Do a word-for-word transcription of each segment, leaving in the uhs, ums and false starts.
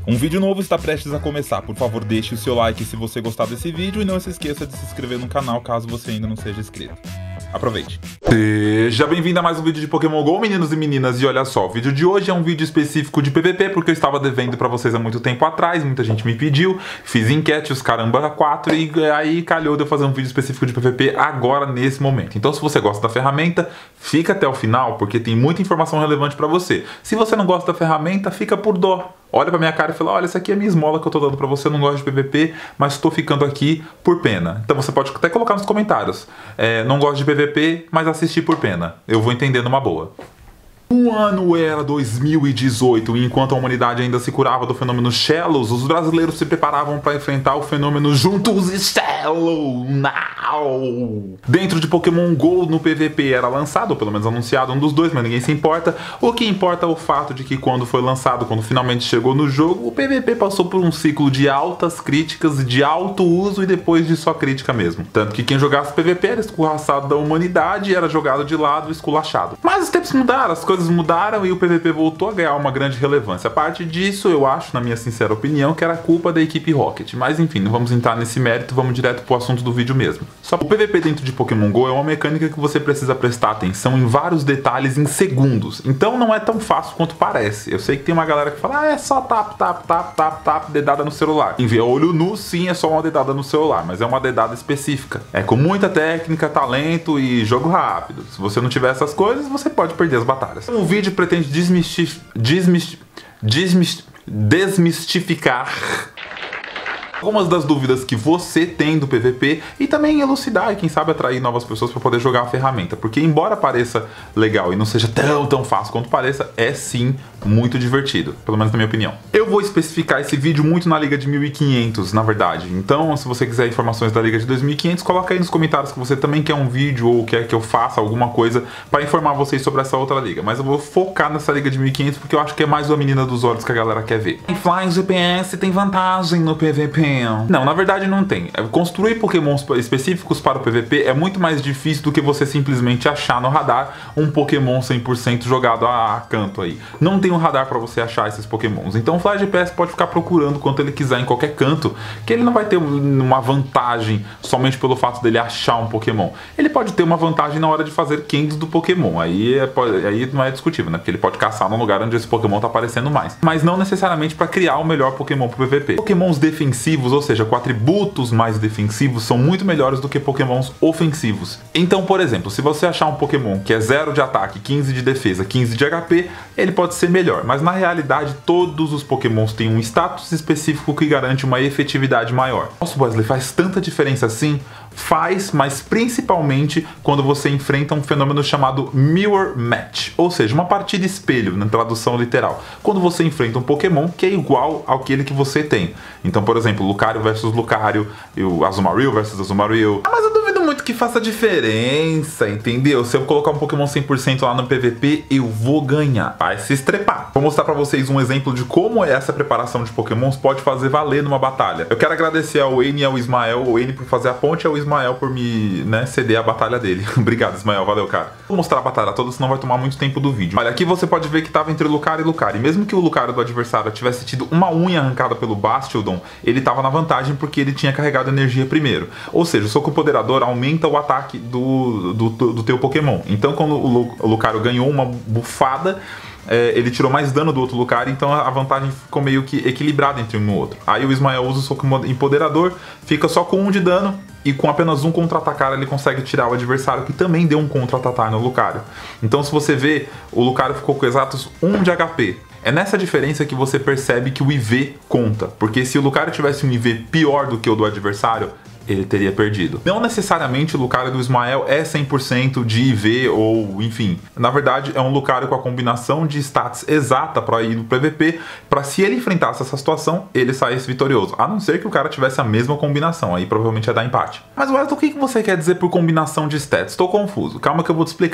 Um vídeo novo está prestes a começar, por favor deixe o seu like se você gostar desse vídeo e não se esqueça de se inscrever no canal caso você ainda não seja inscrito. Aproveite! Seja bem-vindo a mais um vídeo de Pokémon GO, meninos e meninas, e olha só, o vídeo de hoje é um vídeo específico de P V P, porque eu estava devendo pra vocês há muito tempo atrás, muita gente me pediu, fiz enquete, os caramba quatro, e aí calhou de eu fazer um vídeo específico de P V P agora, nesse momento. Então se você gosta da ferramenta, fica até o final, porque tem muita informação relevante pra você. Se você não gosta da ferramenta, fica por dó. Olha pra minha cara e fala, olha, essa aqui é a minha esmola que eu tô dando pra você, eu não gosto de P V P, mas tô ficando aqui por pena. Então você pode até colocar nos comentários, é, não gosto de P V P, mas assisti por pena. Eu vou entender numa boa. O ano era dois mil e dezoito e enquanto a humanidade ainda se curava do fenômeno Shellos, os brasileiros se preparavam para enfrentar o fenômeno Juntos e Shello Now! Dentro de Pokémon GO no P V P era lançado, ou pelo menos anunciado, um dos dois, mas ninguém se importa. O que importa é o fato de que quando foi lançado, quando finalmente chegou no jogo, o P V P passou por um ciclo de altas críticas, de alto uso e depois de só crítica mesmo. Tanto que quem jogasse P V P era escorraçado da humanidade e era jogado de lado, esculachado. Mas os tempos mudaram, as coisas mudaram e o P V P voltou a ganhar uma grande relevância. A parte disso, eu acho, na minha sincera opinião, que era culpa da equipe Rocket. Mas enfim, não vamos entrar nesse mérito, vamos direto pro assunto do vídeo mesmo. Só o P V P dentro de Pokémon GO é uma mecânica que você precisa prestar atenção em vários detalhes em segundos. Então não é tão fácil quanto parece. Eu sei que tem uma galera que fala, ah, é só tap, tap, tap, tap, tap, dedada no celular. Em ver olho nu, sim, é só uma dedada no celular, mas é uma dedada específica. É com muita técnica, talento e jogo rápido. Se você não tiver essas coisas, você pode perder as batalhas. O vídeo pretende desmistif... desmistif... desmistif... desmistificar algumas das dúvidas que você tem do P V P e também elucidar e quem sabe atrair novas pessoas para poder jogar a ferramenta, porque embora pareça legal e não seja tão tão fácil quanto pareça, é sim muito divertido, pelo menos na minha opinião. Eu vou especificar esse vídeo muito na Liga de mil e quinhentos, na verdade, então se você quiser informações da Liga de dois mil e quinhentos, coloca aí nos comentários que você também quer um vídeo ou quer que eu faça alguma coisa para informar vocês sobre essa outra liga, mas eu vou focar nessa Liga de mil e quinhentos porque eu acho que é mais uma menina dos olhos que a galera quer ver. Em Flying G P S tem vantagem no P V P. Não, na verdade não tem. Construir pokémons específicos para o P V P é muito mais difícil do que você simplesmente achar no radar um pokémon cem por cento jogado a canto aí. Não tem um radar para você achar esses pokémons. Então o Fly G P S pode ficar procurando quanto ele quiser em qualquer canto, que ele não vai ter uma vantagem somente pelo fato dele achar um pokémon. Ele pode ter uma vantagem na hora de fazer candies do pokémon. Aí, é, aí não é discutível, né? Porque ele pode caçar num lugar onde esse pokémon está aparecendo mais. Mas não necessariamente para criar o melhor pokémon para o P V P. Pokémons defensivos, ou seja, com atributos mais defensivos, são muito melhores do que pokémons ofensivos. Então, por exemplo, se você achar um pokémon que é zero de ataque, quinze de defesa, quinze de H P, ele pode ser melhor, mas na realidade todos os pokémons têm um status específico que garante uma efetividade maior. Nossa, Wesley, faz tanta diferença assim? Faz, mas principalmente quando você enfrenta um fenômeno chamado Mirror Match, ou seja, uma partida espelho, na tradução literal. Quando você enfrenta um Pokémon que é igual àquele que você tem. Então, por exemplo, Lucario versus Lucario, e o Azumarill versus Azumarill. Ah, mas eu duvido muito que faça diferença, entendeu? Se eu colocar um Pokémon cem por cento lá no P V P, eu vou ganhar. Vai se estrepar. Vou mostrar pra vocês um exemplo de como essa preparação de Pokémons pode fazer valer numa batalha. Eu quero agradecer ao Wayne e ao Ismael, o Wayne por fazer a ponte e ao Ismael por me, né, ceder a batalha dele. Obrigado, Ismael, valeu, cara. Vou mostrar a batalha toda, senão vai tomar muito tempo do vídeo. Olha, aqui você pode ver que tava entre Lucario e Lucario. E mesmo que o Lucario do adversário tivesse tido uma unha arrancada pelo Bastiodon, ele tava na vantagem porque ele tinha carregado energia primeiro. Ou seja, o soco poderador aumenta o ataque do, do, do, do teu Pokémon. Então quando o, Lu, o Lucario ganhou uma bufada, É, ele tirou mais dano do outro Lucario, então a vantagem ficou meio que equilibrada entre um e o outro. Aí o Ismael usa o soco empoderador, fica só com um de dano e com apenas um contra-atacar ele consegue tirar o adversário que também deu um contra-atacar no Lucario. Então se você vê, o Lucario ficou com exatos um de H P. É nessa diferença que você percebe que o I V conta, porque se o Lucario tivesse um I V pior do que o do adversário, ele teria perdido. Não necessariamente o Lucario do Ismael é cem por cento de I V ou enfim. Na verdade é um Lucario com a combinação de stats exata para ir no P V P, para se ele enfrentasse essa situação, ele saísse vitorioso. A não ser que o cara tivesse a mesma combinação, aí provavelmente ia dar empate. Mas Wesley, o que você quer dizer por combinação de stats? Estou confuso, calma que eu vou te explicar.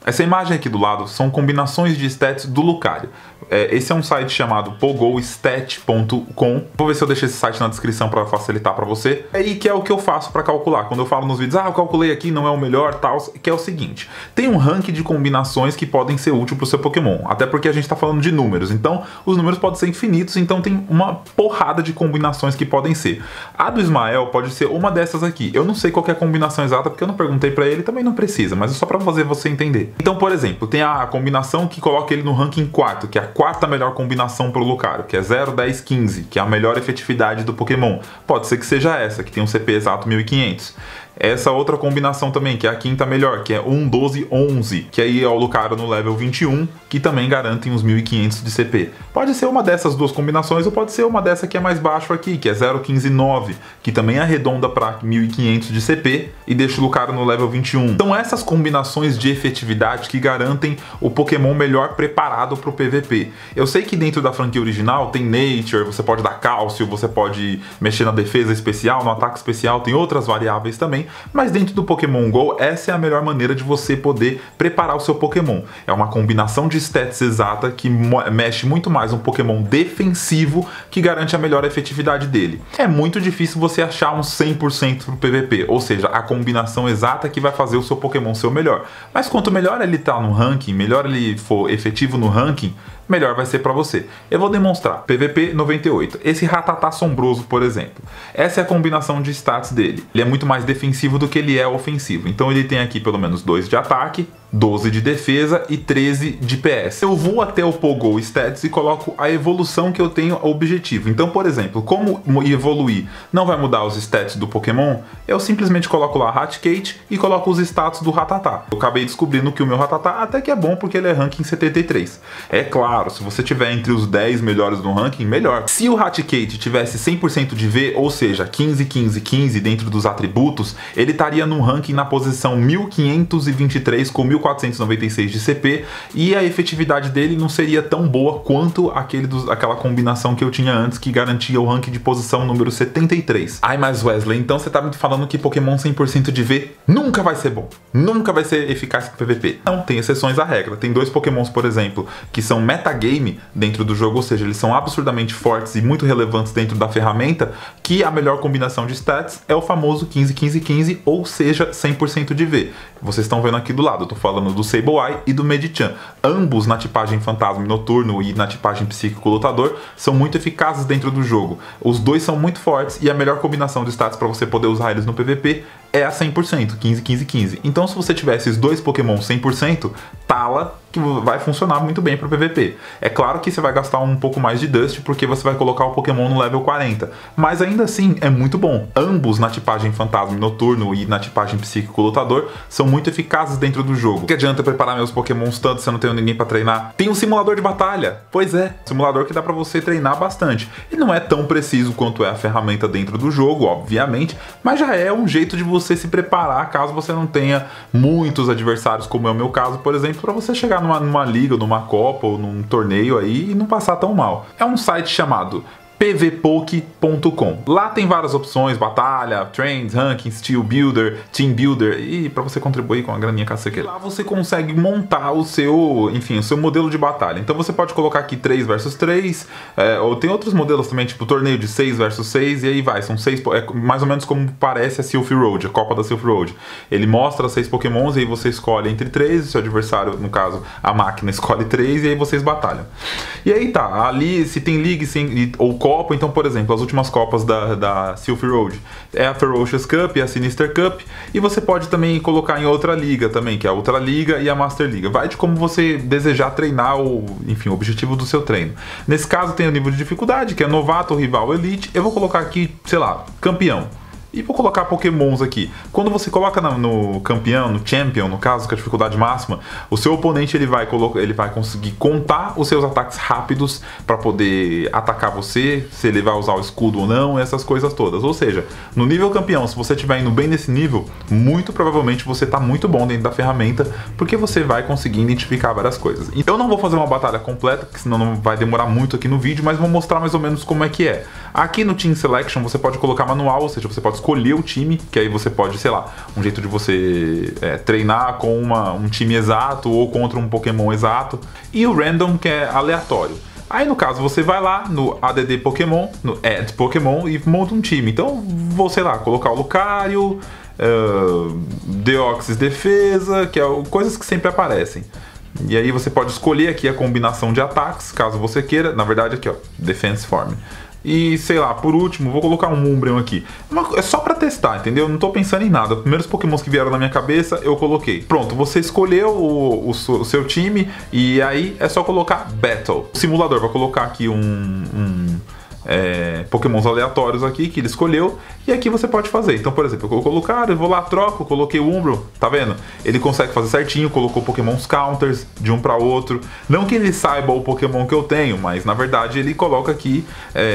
Essa imagem aqui do lado são combinações de stats do Lucario. É, esse é um site chamado pogo stat ponto com. Vou ver se eu deixo esse site na descrição para facilitar para você. E que é o que eu faço para calcular. Quando eu falo nos vídeos, ah, eu calculei aqui, não é o melhor, tal, que é o seguinte. Tem um ranking de combinações que podem ser úteis para o seu Pokémon. Até porque a gente está falando de números. Então, os números podem ser infinitos, então tem uma porrada de combinações que podem ser. A do Ismael pode ser uma dessas aqui. Eu não sei qual que é a combinação exata, porque eu não perguntei para ele, também não precisa, mas é só para fazer você entender. Então, por exemplo, tem a combinação que coloca ele no ranking quarto, que é a quarta melhor combinação para o Lucario, que é zero, dez, quinze, que é a melhor efetividade do Pokémon. Pode ser que seja essa, que tem um C P exato mil e quinhentos. Essa outra combinação também, que é a quinta melhor, que é um, doze, onze, que aí é o Lucario no level vinte e um, que também garantem uns mil e quinhentos de C P. Pode ser uma dessas duas combinações, ou pode ser uma dessa que é mais baixo aqui, que é zero, quinze, nove, que também arredonda para mil e quinhentos de C P e deixa o Lucario no level vinte e um. Então essas combinações de efetividade que garantem o Pokémon melhor preparado para o P V P. Eu sei que dentro da franquia original tem Nature, você pode dar cálcio, você pode mexer na defesa especial, no ataque especial, tem outras variáveis também. Mas dentro do Pokémon GO, essa é a melhor maneira de você poder preparar o seu Pokémon. É uma combinação de stats exata que mexe muito mais um Pokémon defensivo que garante a melhor efetividade dele. É muito difícil você achar um cem por cento pro P V P, ou seja, a combinação exata que vai fazer o seu Pokémon ser o melhor. Mas quanto melhor ele tá no ranking, melhor ele for efetivo no ranking, melhor vai ser para você. Eu vou demonstrar. P V P noventa e oito. Esse Rattata assombroso, por exemplo. Essa é a combinação de stats dele. Ele é muito mais defensivo do que ele é ofensivo. Então ele tem aqui pelo menos dois de ataque, doze de defesa e treze de P S. Eu vou até o Pogo Stats e coloco a evolução que eu tenho objetivo. Então, por exemplo, como evoluir não vai mudar os stats do Pokémon, eu simplesmente coloco lá Raticate e coloco os status do Rattata. Eu acabei descobrindo que o meu Rattata até que é bom porque ele é ranking setenta e três. É claro, se você tiver entre os dez melhores do ranking, melhor. Se o Raticate tivesse cem por cento de V, ou seja, quinze, quinze, quinze dentro dos atributos, ele estaria no ranking na posição mil quinhentos e vinte e três com mil quatrocentos e noventa e seis de C P e a efetividade dele não seria tão boa quanto aquele dos, aquela combinação que eu tinha antes que garantia o ranking de posição número setenta e três. Ai, mas Wesley, então você tá me falando que Pokémon cem por cento de V nunca vai ser bom, nunca vai ser eficaz com P V P. Não, tem exceções à regra. Tem dois Pokémons, por exemplo, que são metagame dentro do jogo, ou seja, eles são absurdamente fortes e muito relevantes dentro da ferramenta, que a melhor combinação de stats é o famoso quinze, quinze, quinze, ou seja, cem por cento de V. Vocês estão vendo aqui do lado, eu tô falando do Sableye e do Medicham. Ambos na tipagem Fantasma e Noturno e na tipagem Psíquico Lutador são muito eficazes dentro do jogo. Os dois são muito fortes e a melhor combinação de stats para você poder usar eles no P V P é a cem por cento, quinze, quinze, quinze. Então se você tiver esses dois Pokémon cem por cento, tala que vai funcionar muito bem para o P V P. É claro que você vai gastar um pouco mais de Dust porque você vai colocar o Pokémon no level quarenta, mas ainda assim é muito bom. Ambos na tipagem Fantasma e Noturno e na tipagem Psíquico Lutador são muito eficazes dentro do jogo. Que adianta preparar meus Pokémons tanto se eu não tenho ninguém para treinar? Tem um simulador de batalha. Pois é, simulador que dá para você treinar bastante. E não é tão preciso quanto é a ferramenta dentro do jogo, obviamente, mas já é um jeito de você se preparar caso você não tenha muitos adversários, como é o meu caso, por exemplo, para você chegar numa, numa liga, numa copa ou num torneio aí e não passar tão mal. É um site chamado P V Poke ponto com. Lá tem várias opções, batalha, trends, rankings, steel builder, team builder e para você contribuir com a graninha cacequeira. Lá você consegue montar o seu, enfim, o seu modelo de batalha. Então você pode colocar aqui três versus três, é, ou tem outros modelos também, tipo torneio de seis versus seis e aí vai, são seis, é mais ou menos como parece a Silph Road, a Copa da Silph Road. Ele mostra seis Pokémons e aí você escolhe entre três, o seu adversário, no caso, a máquina escolhe três e aí vocês batalham. E aí tá, ali se tem league sem, ou Copa, então, por exemplo, as últimas Copas da, da Silph Road é a Ferocious Cup e a Sinister Cup, e você pode também colocar em outra liga também, que é a Ultra Liga e a Master Liga. Vai de como você desejar treinar, ou, enfim, o objetivo do seu treino. Nesse caso tem o nível de dificuldade, que é Novato, Rival, Elite. Eu vou colocar aqui, sei lá, Campeão. E vou colocar Pokémons aqui. Quando você coloca no, no campeão, no champion, no caso, que é a dificuldade máxima, o seu oponente ele vai, colocar, ele vai conseguir contar os seus ataques rápidos para poder atacar você, se ele vai usar o escudo ou não, essas coisas todas. Ou seja, no nível campeão, se você estiver indo bem nesse nível, muito provavelmente você está muito bom dentro da ferramenta, porque você vai conseguir identificar várias coisas. Então eu não vou fazer uma batalha completa, porque senão não vai demorar muito aqui no vídeo, mas vou mostrar mais ou menos como é que é. Aqui no Team Selection você pode colocar manual, ou seja, você pode escolher o time, que aí você pode, sei lá, um jeito de você é, treinar com uma, um time exato ou contra um Pokémon exato. E o Random, que é aleatório. Aí no caso você vai lá no A D D Pokémon, no Add Pokémon e monta um time. Então vou, sei lá, colocar o Lucario, uh, Deoxys Defesa, que é o, coisas que sempre aparecem. E aí você pode escolher aqui a combinação de ataques, caso você queira. Na verdade aqui ó, Defense Form. E sei lá, por último, vou colocar um Umbreon aqui. É só pra testar, entendeu? Não tô pensando em nada. Os primeiros Pokémons que vieram na minha cabeça, eu coloquei. Pronto, você escolheu o, o, o seu time e aí é só colocar Battle. O simulador vai colocar aqui um... um É, Pokémons aleatórios aqui que ele escolheu, e aqui você pode fazer. Então, por exemplo, eu coloquei o cara, eu vou lá, troco, coloquei o Umbreon, tá vendo? Ele consegue fazer certinho, colocou Pokémons counters de um para outro. Não que ele saiba o Pokémon que eu tenho, mas na verdade ele coloca aqui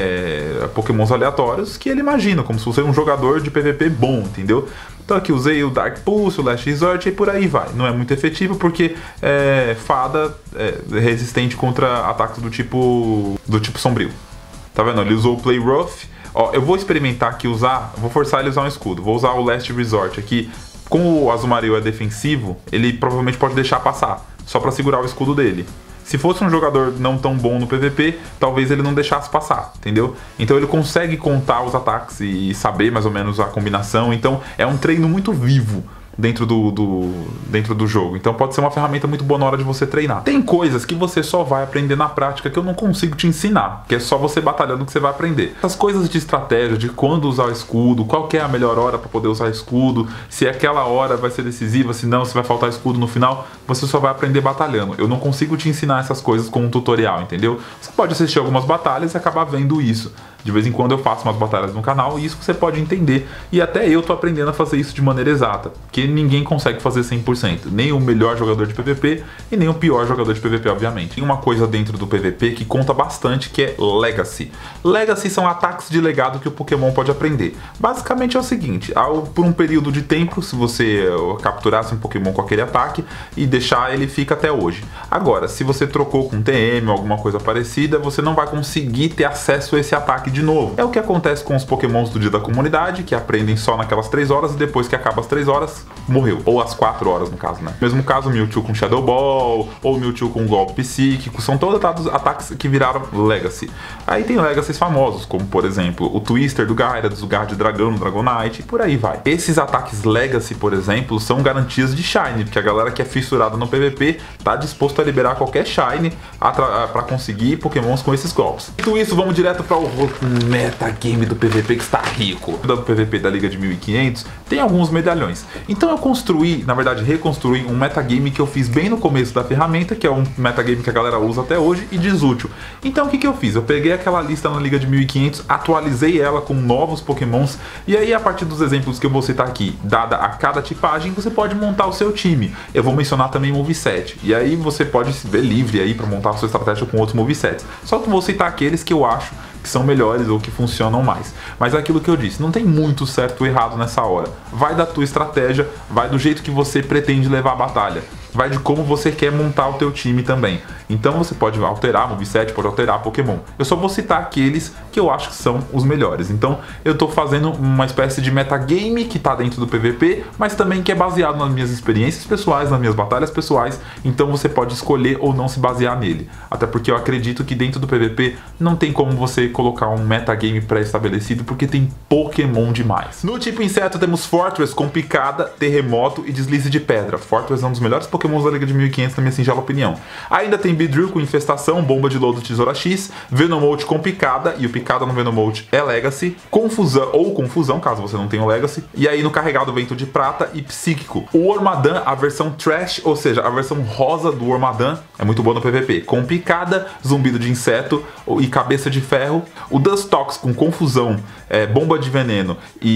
é, Pokémons aleatórios que ele imagina, como se fosse um jogador de P V P bom, entendeu? Então aqui usei o Dark Pulse, o Last Resort e por aí vai. Não é muito efetivo porque é fada é, resistente contra ataques do tipo, do tipo sombrio. Tá vendo? Ele usou o Play Rough. Ó, eu vou experimentar aqui usar, vou forçar ele a usar um escudo. Vou usar o Last Resort aqui. Como o Azumarill é defensivo, ele provavelmente pode deixar passar, só pra segurar o escudo dele. Se fosse um jogador não tão bom no P V P, talvez ele não deixasse passar, entendeu? Então ele consegue contar os ataques e saber mais ou menos a combinação. Então é um treino muito vivo dentro do, do, dentro do jogo. Então pode ser uma ferramenta muito boa na hora de você treinar. Tem coisas que você só vai aprender na prática que eu não consigo te ensinar, que é só você batalhando que você vai aprender. Essas coisas de estratégia, de quando usar o escudo, qual que é a melhor hora para poder usar escudo, se aquela hora vai ser decisiva, se não, se vai faltar escudo no final, você só vai aprender batalhando. Eu não consigo te ensinar essas coisas com um tutorial, entendeu? Você pode assistir algumas batalhas e acabar vendo isso. De vez em quando eu faço umas batalhas no canal e isso você pode entender. E até eu tô aprendendo a fazer isso de maneira exata, porque ninguém consegue fazer cem por cento. Nem o melhor jogador de P V P e nem o pior jogador de P V P, obviamente. Tem uma coisa dentro do P V P que conta bastante, que é Legacy. Legacy são ataques de legado que o Pokémon pode aprender. Basicamente é o seguinte, ao, por um período de tempo, se você capturasse um Pokémon com aquele ataque e deixar, ele fica até hoje. Agora, se você trocou com T M ou alguma coisa parecida, você não vai conseguir ter acesso a esse ataque de novo. É o que acontece com os Pokémons do dia da comunidade, que aprendem só naquelas três horas e depois que acaba as três horas, morreu. Ou as quatro horas, no caso, né? Mesmo caso, Mewtwo com Shadow Ball, ou Mewtwo com golpe psíquico, são todos ataques que viraram Legacy. Aí tem Legacies famosos, como por exemplo, o Twister do Gyarados, o Guard Dragão no Dragonite, e por aí vai. Esses ataques Legacy, por exemplo, são garantias de Shine, porque a galera que é fissurada no P V P tá disposto a liberar qualquer Shine para conseguir Pokémons com esses golpes. Dito isso, vamos direto para o metagame do P V P que está rico. Do P V P da Liga de mil e quinhentos tem alguns medalhões. Então eu construí, na verdade reconstruí um metagame que eu fiz bem no começo da ferramenta, que é um metagame que a galera usa até hoje e desútil. Então o que que eu fiz? Eu peguei aquela lista na Liga de mil e quinhentos, atualizei ela com novos Pokémons e aí a partir dos exemplos que eu vou citar aqui, dada a cada tipagem, você pode montar o seu time. Eu vou mencionar também moveset. E aí você pode se ver livre aí para montar a sua estratégia com outros movesets. Só que vou citar aqueles que eu acho que são melhores ou que funcionam mais. Mas é aquilo que eu disse, não tem muito certo ou errado nessa hora. Vai da tua estratégia, vai do jeito que você pretende levar a batalha. Vai de como você quer montar o teu time também. Então você pode alterar moveset, pode alterar Pokémon. Eu só vou citar aqueles que eu acho que são os melhores. Então eu tô fazendo uma espécie de metagame que tá dentro do P V P, mas também que é baseado nas minhas experiências pessoais, nas minhas batalhas pessoais. Então você pode escolher ou não se basear nele. Até porque eu acredito que dentro do P V P não tem como você colocar um metagame pré-estabelecido, porque tem Pokémon demais. No tipo inseto temos Fortress com picada, terremoto e deslize de pedra. Fortress é um dos melhores Pokémons da Liga de mil e quinhentos na minha singela opinião. Ainda tem Beedrill com infestação, bomba de lodo, tesoura X, Venomote com picada, e o picada no Venomote é Legacy, confusão ou confusão, caso você não tenha o Legacy, e aí no carregado vento de prata e psíquico. O Wormadam, a versão Trash, ou seja, a versão rosa do Wormadam, é muito boa no P V P, com picada, zumbido de inseto e cabeça de ferro. O Dustox com confusão, é, bomba de veneno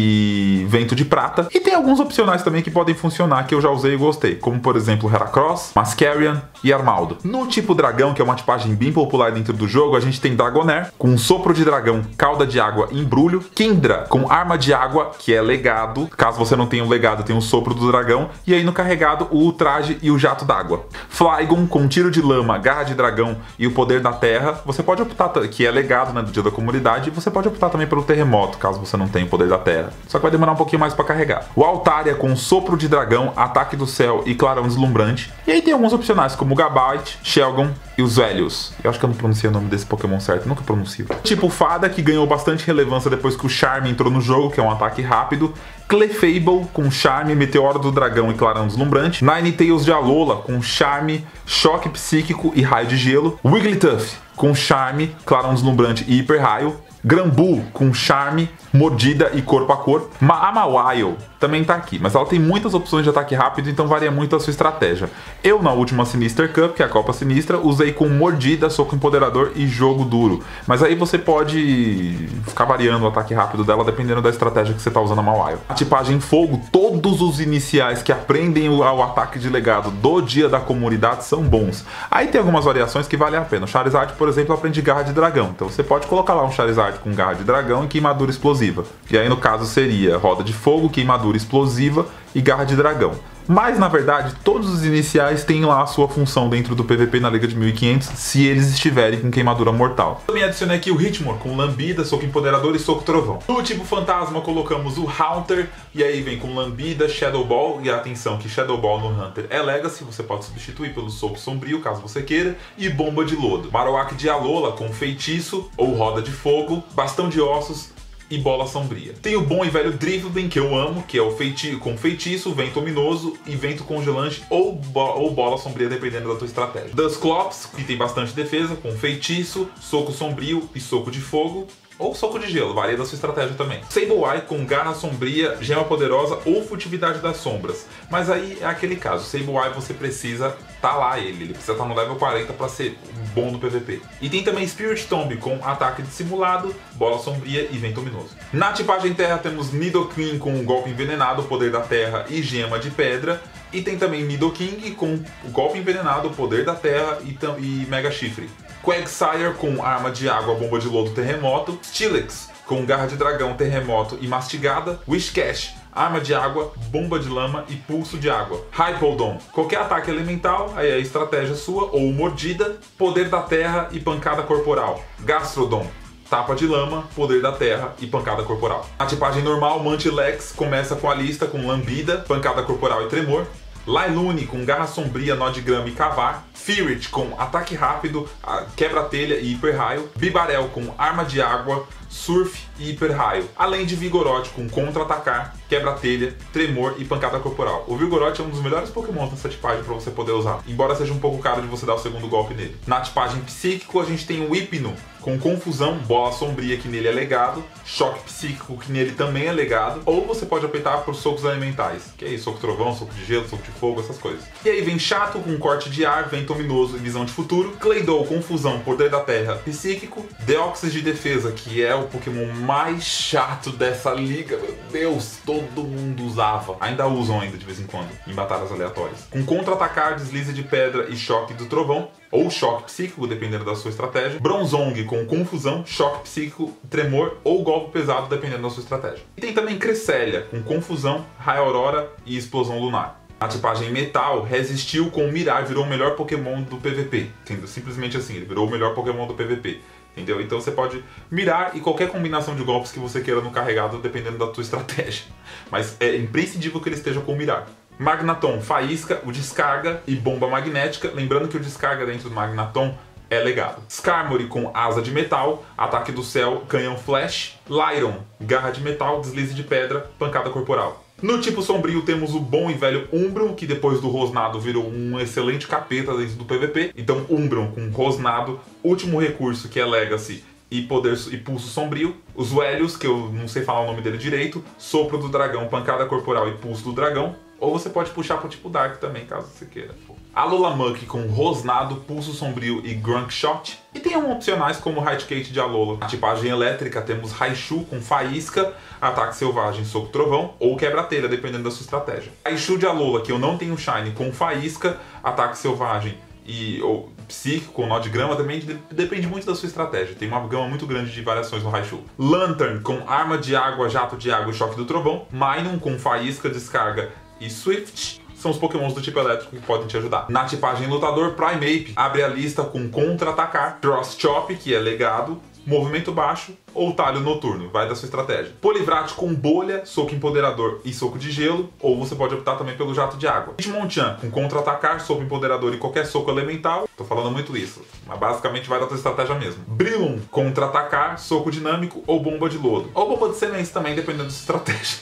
e vento de prata. E tem alguns opcionais também que podem funcionar, que eu já usei e gostei, como por exemplo Heracross, Mascarian e Armaldo. No tipo dragão, que é uma tipagem bem popular dentro do jogo, a gente tem Dragonair com sopro de dragão, cauda de água e embrulho, Kindra com arma de água, que é legado, caso você não tenha um legado, tem o sopro do dragão, e aí no carregado o traje e o jato d'água. Flygon com tiro de lama, garra de dragão e o poder da terra, você pode optar, que é legado, né, do dia da comunidade, e você pode optar também pelo terremoto, caso você não tenha o poder da terra. Só que vai demorar um pouquinho mais pra carregar. O Altaria com sopro de dragão, ataque do céu e clarão deslumbrante. E aí tem alguns opcionais como Gabite, Shelgon e os Velhos. Eu acho que eu não pronunciei o nome desse Pokémon certo, nunca pronuncio. Tipo Fada, que ganhou bastante relevância depois que o Charme entrou no jogo, que é um ataque rápido. Clefable com Charme, Meteoro do Dragão e Clarão Deslumbrante. Ninetales de Alola com Charme, Choque Psíquico e Raio de Gelo. Wigglytuff com Charme, Clarão Deslumbrante e Hiper Raio. Granbull com Charme, Mordida e Corpo a Corpo. Mawile também tá aqui, mas ela tem muitas opções de ataque rápido, então varia muito a sua estratégia. Eu, na última Sinister Cup, que é a Copa Sinistra, usei com Mordida, Soco Empoderador e Jogo Duro. Mas aí você pode ficar variando o ataque rápido dela dependendo da estratégia que você tá usando a Mawile. A tipagem Fogo, todos os iniciais que aprendem o, o ataque de legado do dia da comunidade são bons. Aí tem algumas variações que valem a pena. O Charizard, por exemplo, aprende Garra de Dragão. Então você pode colocar lá um Charizard com Garra de Dragão e Queimadura Explosiva. E aí no caso seria Roda de Fogo, Queimadura Explosiva e Garra de Dragão. Mas, na verdade, todos os iniciais têm lá a sua função dentro do P V P na Liga de mil e quinhentos, se eles estiverem com queimadura mortal. Também adicionei aqui o Hitmore, com Lambida, Soco Empoderador e Soco Trovão. No tipo Fantasma, colocamos o Haunter, e aí vem com Lambida, Shadow Ball, e atenção que Shadow Ball no Hunter é Legacy, você pode substituir pelo Soco Sombrio, caso você queira, e Bomba de Lodo. Marowak de Alola, com Feitiço, ou Roda de Fogo, Bastão de Ossos, e Bola Sombria. Tem o bom e velho Drifblim, que eu amo, que é o feiti com Feitiço, Vento Ominoso e Vento Congelante ou, bo ou Bola Sombria, dependendo da tua estratégia. Dusclops, que tem bastante defesa, com Feitiço, Soco Sombrio e Soco de Fogo. Ou Soco de Gelo, varia da sua estratégia também. Sableye com Garra Sombria, Gema Poderosa ou Furtividade das Sombras. Mas aí é aquele caso, Sableye você precisa tá lá ele, ele precisa estar no level quarenta para ser bom no P V P. E tem também Spirit Tomb com Ataque Dissimulado, Bola Sombria e Vento Ominoso. Na tipagem Terra temos Nidoqueen com Golpe Envenenado, Poder da Terra e Gema de Pedra. E tem também Nidoking com o Golpe Envenenado, Poder da Terra e, e Mega Chifre. Quagsire com Arma de Água, Bomba de Lodo, Terremoto. Steelix com Garra de Dragão, Terremoto e Mastigada. Wishcash, Arma de Água, Bomba de Lama e Pulso de Água. Hypodon, qualquer ataque elemental, aí é a estratégia sua, ou Mordida, Poder da Terra e Pancada Corporal. Gastrodon, Tapa de Lama, Poder da Terra e Pancada Corporal. A tipagem normal, Mantilex, começa com a lista com Lambida, Pancada Corporal e Tremor. Lailune com Garra Sombria, Nó de Grama e Cavar. Fearit com Ataque Rápido, Quebra-Telha e Hiper Raio. Bibarel com Arma de Água, Surf e Hiper Raio. Além de Vigoroth com Contra-Atacar, Quebra-Telha, Tremor e Pancada Corporal. O Vigoroth é um dos melhores Pokémon nessa tipagem para você poder usar, embora seja um pouco caro de você dar o segundo golpe nele. Na tipagem Psíquico a gente tem o Hypno com Confusão, Bola Sombria, que nele é legado, Choque Psíquico, que nele também é legado, ou você pode optar por socos elementais, que é isso, Soco Trovão, Soco de Gelo, Soco de Fogo, essas coisas. E aí vem Chato com Corte de Ar, Vento Ominoso e Visão de Futuro, Claydol, Confusão, Poder da Terra, Psíquico, Deoxys de Defesa, que é o Pokémon mais chato dessa liga, meu Deus, todo mundo usava, ainda usam ainda de vez em quando, em batalhas aleatórias. Com Contra-Atacar, Deslize de Pedra e Choque do Trovão, ou Choque Psíquico, dependendo da sua estratégia. Bronzong com Confusão, Choque Psíquico, Tremor ou Golpe Pesado, dependendo da sua estratégia. E tem também Cresselia, com Confusão, Raio Aurora e Explosão Lunar. A tipagem Metal resistiu com o Mirar, virou o melhor Pokémon do P V P. Entendeu? Simplesmente assim, ele virou o melhor Pokémon do P V P. Entendeu? Então você pode mirar e qualquer combinação de golpes que você queira no carregado, dependendo da tua estratégia. Mas é imprescindível que ele esteja com o Mirar. Magneton, Faísca, o Descarga e Bomba Magnética. Lembrando que o Descarga dentro do Magneton é legado. Skarmory com Asa de Metal, Ataque do Céu, Canhão Flash. Lyron, Garra de Metal, Deslize de Pedra, Pancada Corporal. No tipo sombrio temos o bom e velho Umbreon, que depois do Rosnado virou um excelente capeta dentro do P V P. Então Umbreon com Rosnado, último recurso que é Legacy e poder e pulso sombrio. Os Welhos, que eu não sei falar o nome dele direito, Sopro do Dragão, Pancada Corporal e Pulso do Dragão. Ou você pode puxar pro tipo Dark também, caso você queira. Alola-Muck com Rosnado, Pulso Sombrio e Grunk Shot. E tem um opcionais como Raticate de Alola. Na tipagem elétrica temos Raichu com Faísca, Ataque Selvagem, Soco Trovão ou Quebra-Telha, dependendo da sua estratégia. Raichu de Alola, que eu não tenho Shine, com Faísca, Ataque Selvagem e ou Psíquico com Nó de Grama, também de, depende muito da sua estratégia. Tem uma gama muito grande de variações no Raichu. Lantern com Arma de Água, Jato de Água e Choque do Trovão. Minun com Faísca, Descarga e Swift. são os pokémons do tipo elétrico que podem te ajudar. Na tipagem lutador, Primeape abre a lista com Contra-Atacar, Cross Chop, que é legado, Movimento Baixo ou Talho Noturno, vai da sua estratégia. Polivrate com Bolha, Soco Empoderador e Soco de Gelo, ou você pode optar também pelo Jato de Água. Hitmonchan com Contra-Atacar, Soco Empoderador e qualquer Soco Elemental, tô falando muito isso, mas basicamente vai da tua estratégia mesmo. Breloom, Contra-Atacar, Soco Dinâmico ou Bomba de Lodo. Ou Bomba de Sementes também, dependendo da sua estratégia.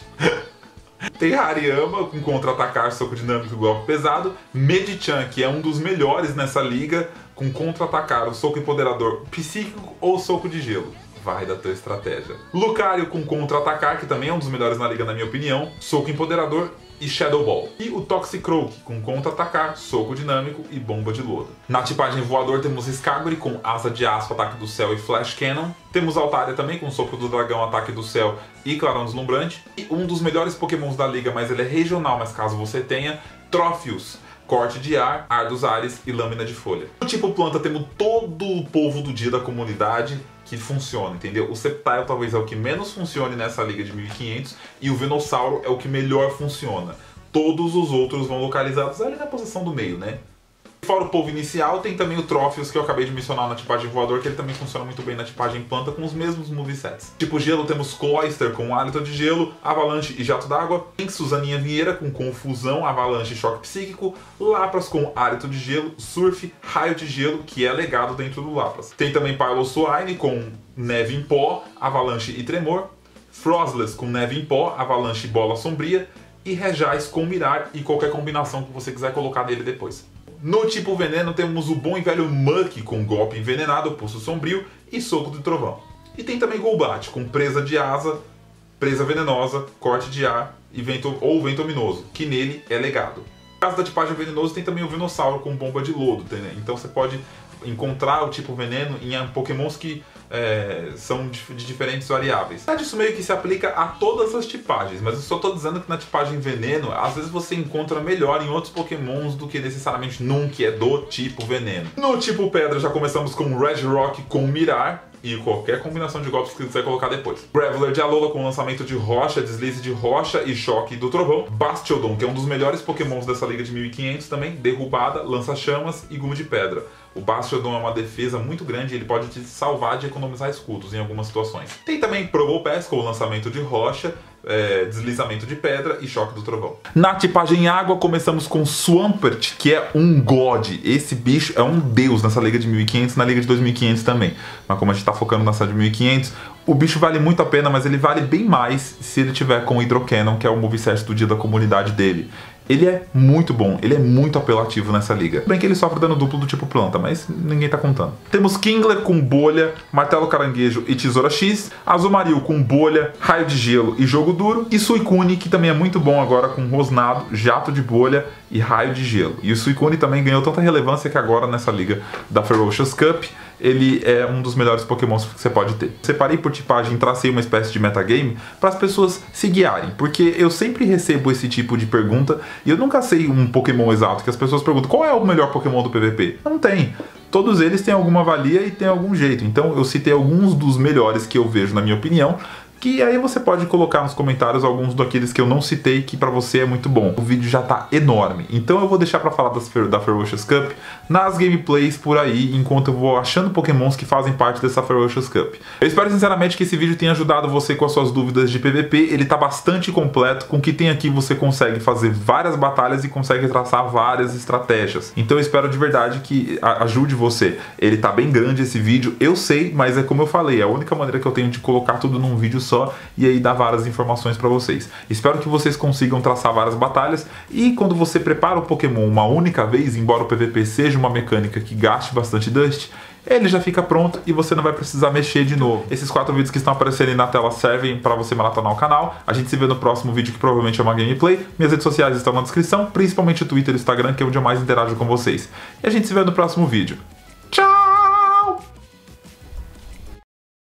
Tem Hariyama com Contra-Atacar, Soco Dinâmico e Golpe Pesado. Medicham, que é um dos melhores nessa liga, com Contra-Atacar, o Soco Empoderador Psíquico ou Soco de Gelo. Vai da tua estratégia. Lucario com Contra-Atacar, que também é um dos melhores na liga na minha opinião, Soco Empoderador e Shadow Ball. E o Toxicroak com Contra-Atacar, Soco Dinâmico e Bomba de Lodo. Na tipagem voador temos Skagori com Asa de Aço, Ataque do Céu e Flash Cannon. Temos Altaria também com Sopro do Dragão, Ataque do Céu e Clarão Deslumbrante. E um dos melhores pokémons da liga, mas ele é regional, mas caso você tenha, Trophius. Corte de Ar, Ar dos Ares e Lâmina de Folha. No tipo planta temos todo o povo do dia da comunidade que funciona, entendeu? O Sceptile talvez é o que menos funcione nessa liga de mil e quinhentos e o Venossauro é o que melhor funciona. Todos os outros vão localizados ali na posição do meio, né? Fora o povo inicial, tem também o Trophius, que eu acabei de mencionar na tipagem voador, que ele também funciona muito bem na tipagem planta, com os mesmos movesets. Tipo gelo, temos Cloyster com Hálito de Gelo, Avalanche e Jato d'Água, tem Suzaninha Vieira com Confusão, Avalanche e Choque Psíquico, Lapras com Hálito de Gelo, Surf, Raio de Gelo, que é legado dentro do Lapras. Tem também Piloswine com Neve em Pó, Avalanche e Tremor, Frostless com Neve em Pó, Avalanche e Bola Sombria, e Regis com Mirar e qualquer combinação que você quiser colocar nele depois. No tipo veneno temos o bom e velho Muck com Golpe Envenenado, Pulso Sombrio e Soco de Trovão. E tem também Golbat com Presa de Asa, Presa Venenosa, Corte de Ar e vento, ou Vento Ominoso, que nele é legado. No caso da tipagem venenoso tem também o Venossauro com Bomba de Lodo, né? Então você pode encontrar o tipo veneno em pokémons que é, são de, de diferentes variáveis. Isso meio que se aplica a todas as tipagens, mas eu só estou dizendo que na tipagem veneno, às vezes você encontra melhor em outros pokémons do que necessariamente num que é do tipo veneno. No tipo pedra já começamos com Red Rock com Mirar e qualquer combinação de golpes que você quiser colocar depois. Graveler de Alola com lançamento de Rocha, Deslize de Rocha e Choque do Trovão. Bastiodon, que é um dos melhores pokémons dessa liga de mil e quinhentos também, Derrubada, Lança-Chamas e Gume de Pedra. O Bastiodon é uma defesa muito grande e ele pode te salvar de economizar escudos em algumas situações. Tem também Probopass com o lançamento de Rocha, é, Deslizamento de Pedra e Choque do Trovão. Na tipagem água começamos com Swampert, que é um god. Esse bicho é um deus nessa liga de mil e quinhentos, na liga de dois mil e quinhentos também. Mas como a gente tá focando nessa de mil e quinhentos, o bicho vale muito a pena, mas ele vale bem mais se ele tiver com o Hydrocannon, que é o moveset do dia da comunidade dele. Ele é muito bom, ele é muito apelativo nessa liga. Bem que ele sofre dano duplo do tipo planta, mas ninguém tá contando. Temos Kingler com Bolha, Martelo Caranguejo e Tesoura X, Azumarill com Bolha, Raio de Gelo e Jogo Duro, e Suicune, que também é muito bom agora com Rosnado, Jato de Bolha e Raio de Gelo. E o Suicune também ganhou tanta relevância que agora nessa liga da Ferocious Cup, ele é um dos melhores pokémons que você pode ter. Separei por tipagem, tracei uma espécie de metagame para as pessoas se guiarem, porque eu sempre recebo esse tipo de pergunta e eu nunca sei um pokémon exato, que as pessoas perguntam qual é o melhor pokémon do P V P. Não tem. Todos eles têm alguma valia e têm algum jeito. Então eu citei alguns dos melhores que eu vejo na minha opinião, que aí você pode colocar nos comentários alguns daqueles que eu não citei, que pra você é muito bom. O vídeo já tá enorme, então eu vou deixar pra falar das, da Ferocious Cup nas gameplays por aí, enquanto eu vou achando pokémons que fazem parte dessa Ferocious Cup. Eu espero sinceramente que esse vídeo tenha ajudado você com as suas dúvidas de P V P, ele tá bastante completo, com o que tem aqui você consegue fazer várias batalhas e consegue traçar várias estratégias. Então eu espero de verdade que ajude você. Ele tá bem grande esse vídeo, eu sei, mas é como eu falei, é a única maneira que eu tenho de colocar tudo num vídeo só só e aí dar várias informações para vocês. Espero que vocês consigam traçar várias batalhas e quando você prepara o Pokémon uma única vez, embora o P V P seja uma mecânica que gaste bastante Dust, ele já fica pronto e você não vai precisar mexer de novo. Esses quatro vídeos que estão aparecendo aí na tela servem para você maratonar o canal. A gente se vê no próximo vídeo que provavelmente é uma gameplay. Minhas redes sociais estão na descrição, principalmente o Twitter e o Instagram, que é onde eu mais interajo com vocês. E a gente se vê no próximo vídeo. Tchau!